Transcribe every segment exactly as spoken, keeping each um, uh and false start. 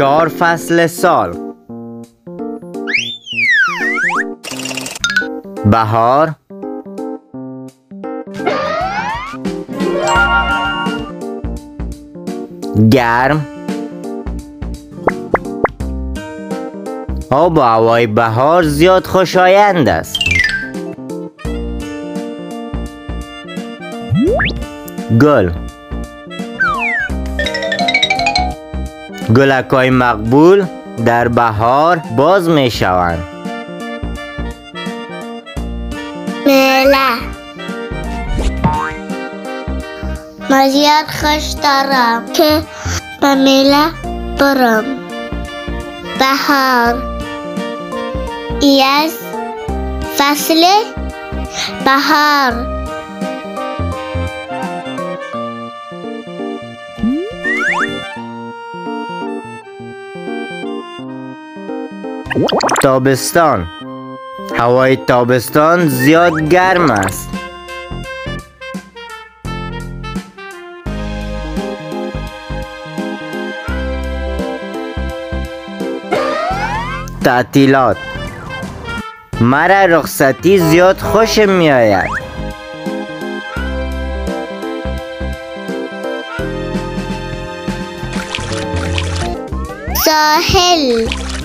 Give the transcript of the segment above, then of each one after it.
چهار فصل سال: بهار، گرم، آب و هوای بهار زیاد خوشایند است. گل، گلک‌های مقبول در بهار باز می شوند. میله، من زیاد خوش دارم که به میله برم. بهار ای از فصل بهار. تابستان، هوای تابستان زیاد گرم است. تعطیلات، مرا رخصتی زیاد خوشم می آید. ساحل،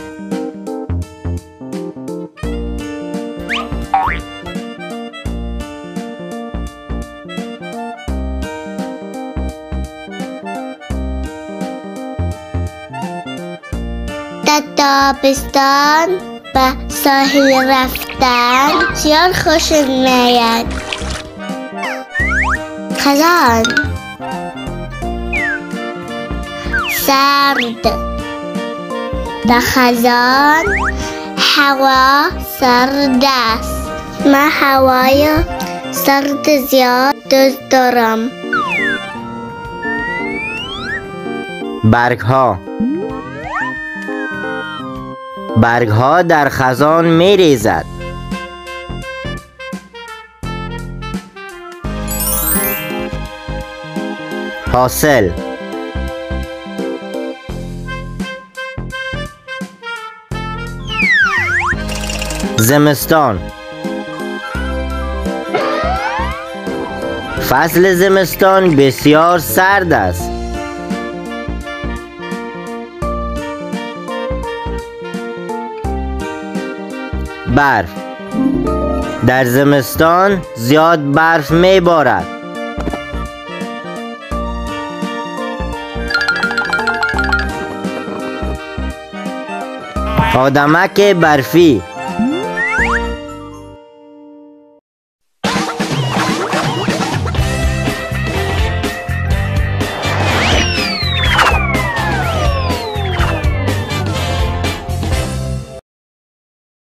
در تابستان به ساحل رفتن زیاد خوشم میاد. خزان، سرد، در خزان هوا سرد است. من هوای سرد زیاد دوست دارم. برگ ها، برگ ها در خزان می ریزد. حاصل، زمستان، فصل زمستان بسیار سرد است. برف، در زمستان زیاد برف می بارد. آدمک برفی،